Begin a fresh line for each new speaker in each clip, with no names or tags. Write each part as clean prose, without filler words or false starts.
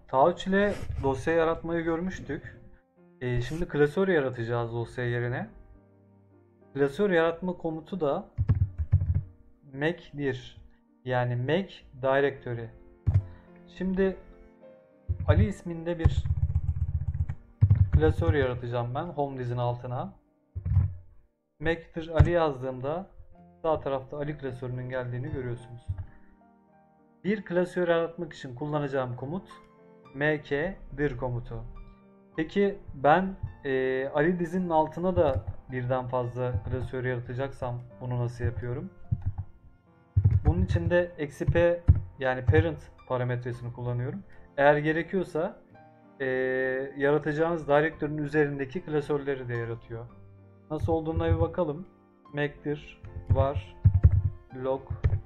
Touch ile dosya yaratmayı görmüştük. Şimdi klasör yaratacağız dosya yerine. Klasör yaratma komutu da make-dir. Yani make directory. Şimdi Ali isminde bir klasör yaratacağım ben home dizinin altına. Make'dir Ali yazdığımda sağ tarafta Ali klasörünün geldiğini görüyorsunuz. Bir klasör yaratmak için kullanacağım komut make-dir komutu. Peki ben Ali dizinin altına da birden fazla klasör yaratacaksam bunu nasıl yapıyorum? Bunun için de -p yani parent parametresini kullanıyorum. Eğer gerekiyorsa yaratacağınız direktörün üzerindeki klasörleri de yaratıyor. Nasıl olduğuna bir bakalım. Make'dir var log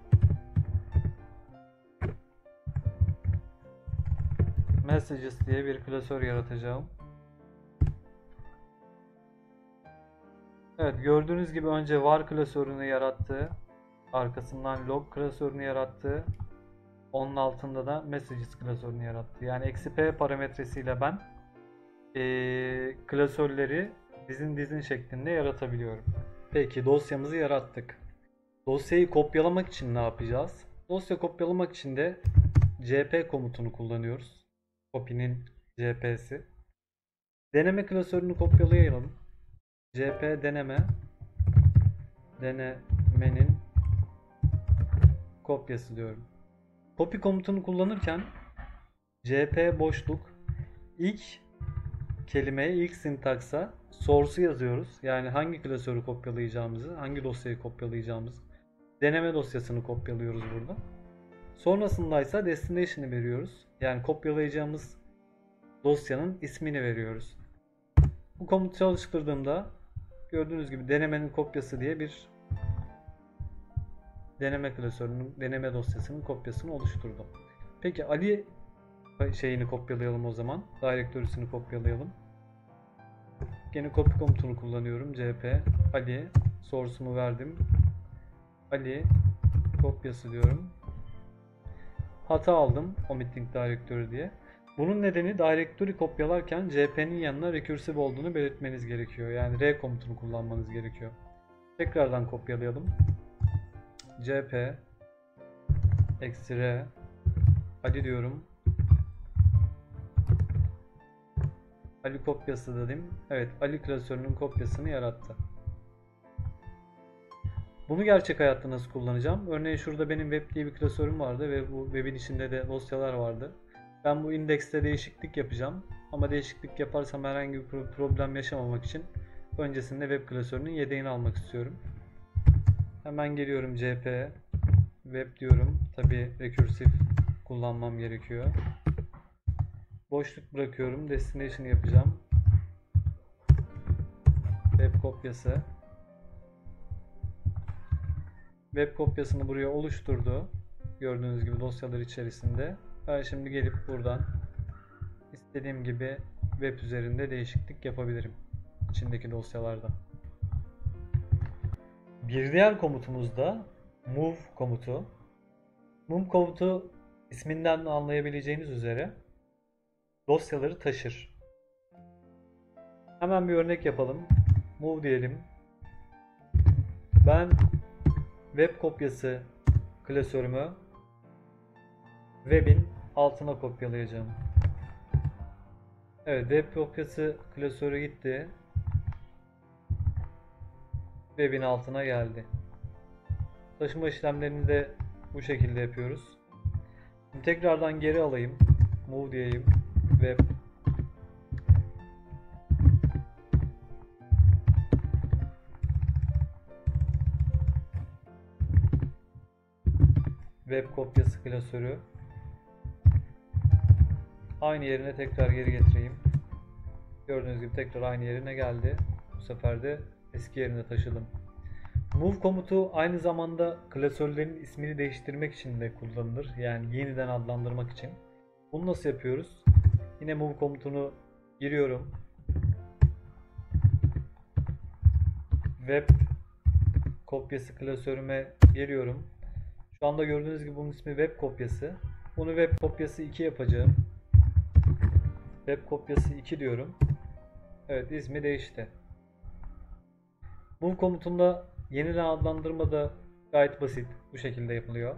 messages diye bir klasör yaratacağım. Evet, gördüğünüz gibi önce var klasörünü yarattı. Arkasından log klasörünü yarattı. Onun altında da messages klasörünü yarattı. Yani -p parametresiyle ben klasörleri dizin şeklinde yaratabiliyorum. Peki dosyamızı yarattık. Dosyayı kopyalamak için ne yapacağız? Dosya kopyalamak için de cp komutunu kullanıyoruz. Copy'nin cp'si. Deneme klasörünü kopyalayalım. cp deneme denemenin kopyası diyorum. Copy komutunu kullanırken cp boşluk ilk kelimeye, ilk sintaksa source'u yazıyoruz. Yani hangi klasörü kopyalayacağımızı, hangi dosyayı kopyalayacağımızı, deneme dosyasını kopyalıyoruz burada. Sonrasında ise destination'ı veriyoruz. Yani kopyalayacağımız dosyanın ismini veriyoruz. Bu komutu çalıştırdığımda gördüğünüz gibi denemenin kopyası diye bir deneme klasörünün, deneme dosyasının kopyasını oluşturdum. Peki Ali şeyini kopyalayalım o zaman. Direktörüsünü kopyalayalım. Yine copy komutunu kullanıyorum. cp Ali source'umu verdim. Ali kopyası diyorum. Hata aldım omitting directory diye. Bunun nedeni directory kopyalarken cp'nin yanına recursive olduğunu belirtmeniz gerekiyor. Yani r komutunu kullanmanız gerekiyor. Tekrardan kopyalayalım. cp -r Ali diyorum. Ali kopyası dedim. Evet, Ali klasörünün kopyasını yarattı. Bunu gerçek hayatta nasıl kullanacağım? Örneğin şurada benim web diye bir klasörüm vardı ve bu webin içinde de dosyalar vardı. Ben bu indekste değişiklik yapacağım. Ama değişiklik yaparsam herhangi bir problem yaşamamak için öncesinde web klasörünün yedeğini almak istiyorum. Hemen geliyorum cp web diyorum. Tabi recursive kullanmam gerekiyor. Boşluk bırakıyorum. Destination yapacağım. Web kopyası. Web kopyasını buraya oluşturdu. Gördüğünüz gibi dosyalar içerisinde. Ben şimdi gelip buradan istediğim gibi web üzerinde değişiklik yapabilirim. İçindeki dosyalarda. Bir diğer komutumuz da move komutu. Move komutu isminden de anlayabileceğiniz üzere dosyaları taşır. Hemen bir örnek yapalım. Move diyelim. Ben web kopyası klasörümü web'in altına kopyalayacağım. Evet, web kopyası klasörü gitti. Web'in altına geldi. Taşıma işlemlerini de bu şekilde yapıyoruz. Şimdi tekrardan geri alayım. Move diyeyim. Web web kopyası klasörü aynı yerine tekrar geri getireyim. Gördüğünüz gibi tekrar aynı yerine geldi. Bu sefer de eski yerine taşıdım. Move komutu aynı zamanda klasörlerin ismini değiştirmek için de kullanılır. Yani yeniden adlandırmak için. Bunu nasıl yapıyoruz? Yine move komutunu giriyorum. Web kopyası klasörüme geliyorum. Şu anda gördüğünüz gibi bunun ismi web kopyası. Bunu web kopyası 2 yapacağım. Web kopyası 2 diyorum. Evet, ismi değişti. Move komutunda yeniden adlandırma da gayet basit. Bu şekilde yapılıyor.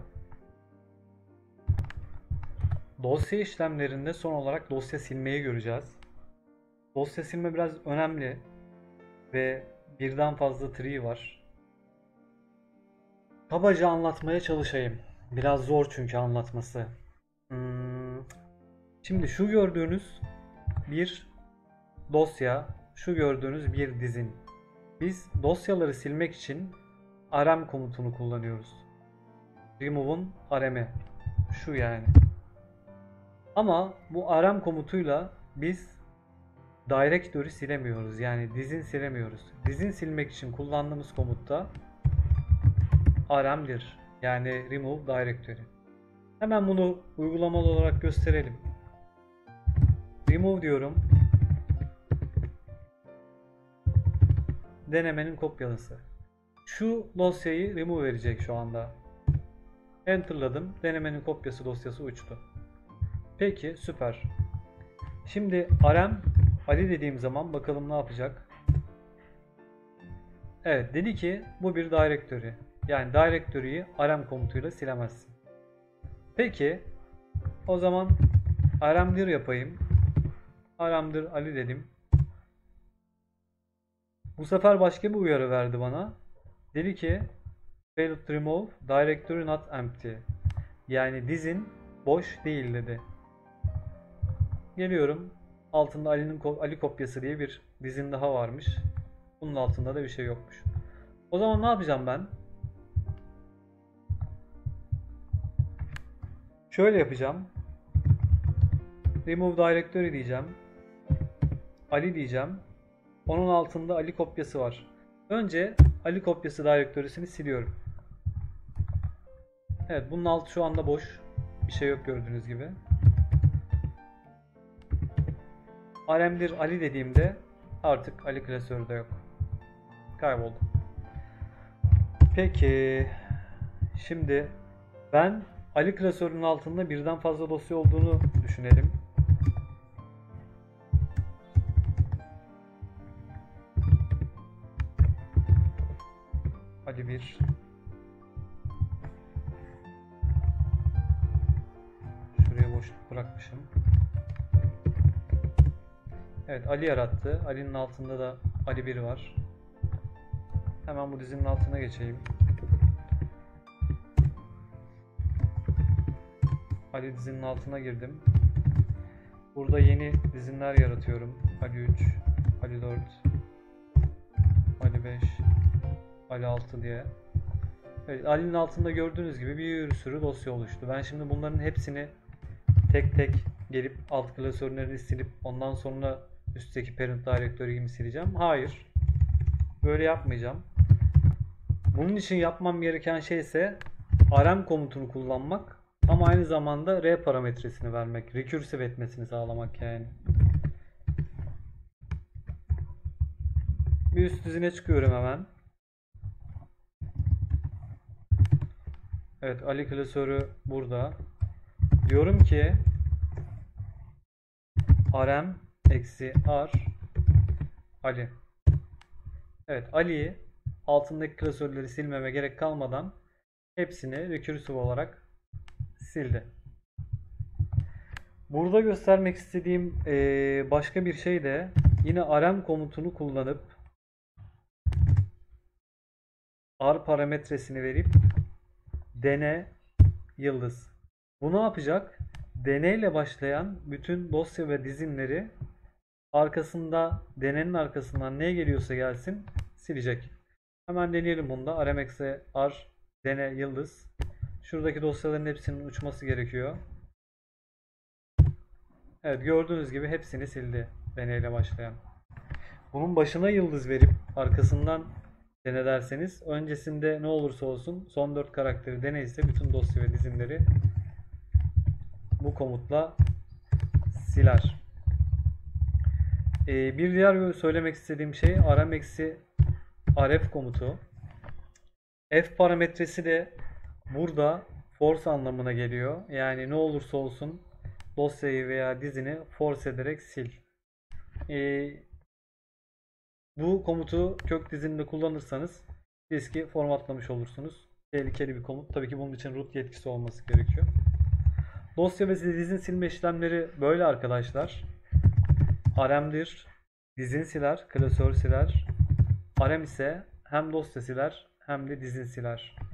Dosya işlemlerinde son olarak dosya silmeyi göreceğiz. Dosya silme biraz önemli ve birden fazla tree var. Kabaca anlatmaya çalışayım. Biraz zor çünkü anlatması. Şimdi şu gördüğünüz bir dosya, şu gördüğünüz bir dizin. Biz dosyaları silmek için rm komutunu kullanıyoruz. Remove'un rm'i. Şu yani. Ama bu rm komutuyla biz directory silemiyoruz. Yani dizin silemiyoruz. Dizin silmek için kullandığımız komutta rm'dir. Yani remove directory. Hemen bunu uygulamalı olarak gösterelim. Remove diyorum. Denemenin kopyalısı. Şu dosyayı remove verecek şu anda. Enter'ladım. Denemenin kopyası dosyası uçtu. Peki, süper. Şimdi rm Ali dediğim zaman bakalım ne yapacak. Evet, dedi ki bu bir directory. Yani directory'yi rm komutuyla silemezsin. Peki, o zaman rmdir yapayım. Rm'dir Ali dedim. Bu sefer başka bir uyarı verdi bana. Dedi ki failed to remove directory not empty. Yani dizin boş değil dedi. Geliyorum. Altında Ali kopyası diye bir dizin daha varmış. Bunun altında da bir şey yokmuş. O zaman ne yapacağım ben? Şöyle yapacağım. Remove directory diyeceğim. Ali diyeceğim. Onun altında Ali kopyası var. Önce Ali kopyası direktörüsünü siliyorum. Evet, bunun altı şu anda boş. Bir şey yok gördüğünüz gibi. rm'dir Ali dediğimde artık Ali klasörü de yok. Kayboldu. Peki. Şimdi ben Ali klasörünün altında birden fazla dosya olduğunu düşünelim. Ali 1. Şuraya boşluk bırakmışım. Evet, Ali yarattı. Ali'nin altında da Ali 1 var. Hemen bu dizinin altına geçeyim. Ali dizinin altına girdim. Burada yeni dizinler yaratıyorum. Ali 3, Ali 4, Ali 5, Ali 6 diye. Evet, Ali'nin altında gördüğünüz gibi bir sürü dosya oluştu. Ben şimdi bunların hepsini tek tek gelip alt klasörlerini silip ondan sonra üstteki parent directory'yi sileceğim. Hayır. Böyle yapmayacağım. Bunun için yapmam gereken şey ise rm komutunu kullanmak ama aynı zamanda r parametresini vermek. Recursive etmesini sağlamak yani. Bir üst dizine çıkıyorum hemen. Evet, Ali klasörü burada. Diyorum ki rm eksi r Ali. Evet, Ali'yi altındaki klasörleri silmeme gerek kalmadan hepsini recursive olarak sildi. Burada göstermek istediğim başka bir şey de yine rm komutunu kullanıp r parametresini verip dene yıldız. Bu ne yapacak? Dene ile başlayan bütün dosya ve dizinleri arkasında, denenin arkasından ne geliyorsa gelsin silecek. Hemen deneyelim bunda. rm-r dene yıldız. Şuradaki dosyaların hepsinin uçması gerekiyor. Evet, gördüğünüz gibi hepsini sildi deneyle başlayan. Bunun başına yıldız verip arkasından dene derseniz öncesinde ne olursa olsun son 4 karakteri dene ise bütün dosya ve dizinleri bu komutla siler. Bir diğer söylemek istediğim şey rm-rf komutu. F parametresi de burada force anlamına geliyor. Yani ne olursa olsun dosyayı veya dizini force ederek sil. Bu komutu kök dizinde kullanırsanız diski formatlamış olursunuz. Tehlikeli bir komut. Tabii ki bunun için root yetkisi olması gerekiyor. Dosya ve dizin silme işlemleri böyle arkadaşlar. RM'dir. Dizin siler, klasör siler. RM ise hem dosya siler hem de dizin siler.